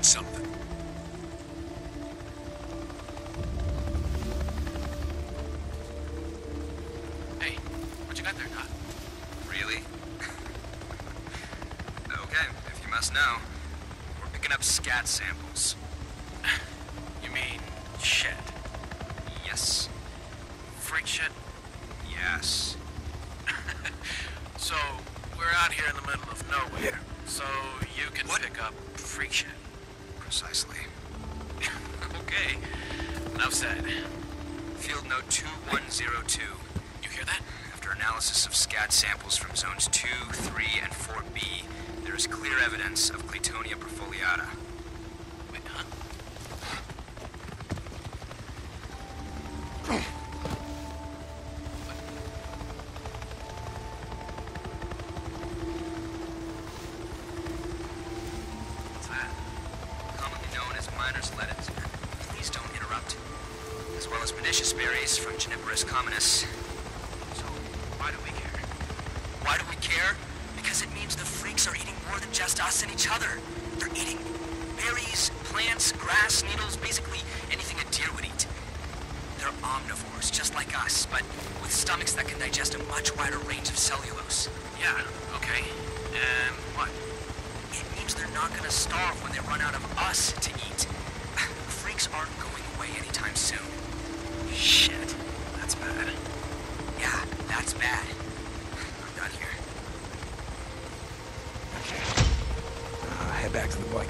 got something. Hey, what you got there, Doc? Really? Okay, if you must know, we're picking up scat samples. You mean shit? Yes. Freak shit? Yes. So, we're out here in the middle of nowhere, so you can pick up freak shit. Precisely. Okay, enough said. Field note 2102. You hear that? After analysis of scat samples from zones 2, 3, and 4B, there is clear evidence of Claytonia perfoliata. Wait, huh? What's that? Commonly known as miner's lettuce. Please don't interrupt. As well as pernicious berries from Juniperus communis. So, why do we care? Why do we care? Because it means the freaks are eating more than just us and each other. They're eating berries, plants, grass, needles, basically anything a deer would eat. They're omnivores, just like us, but with stomachs that can digest a much wider range of cellulose. Yeah, okay. And what? It means they're not gonna starve when they run out of us to eat. Freaks aren't going away anytime soon. Shit. That's bad. Yeah, that's bad. I'm done here. Head back to the bike.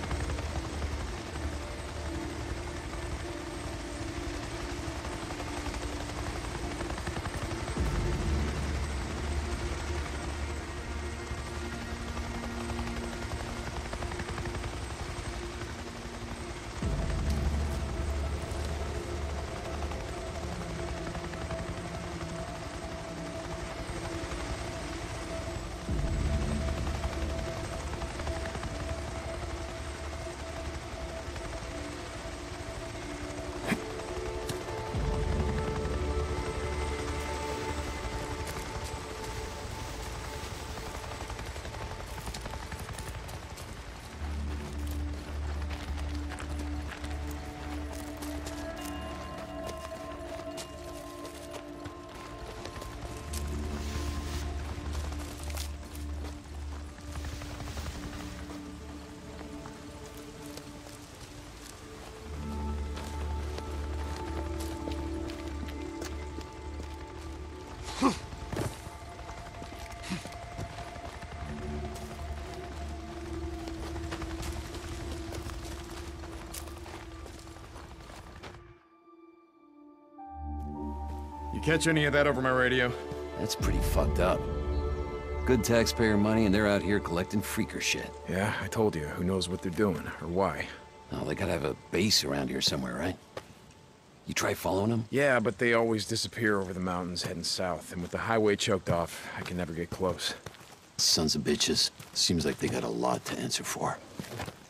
You catch any of that over my radio? That's pretty fucked up. Good taxpayer money, and they're out here collecting freaker shit. Yeah, I told you. Who knows what they're doing, or why. Oh, they gotta have a base around here somewhere, right? You try following them? Yeah, but they always disappear over the mountains heading south, and with the highway choked off, I can never get close. Sons of bitches. Seems like they got a lot to answer for.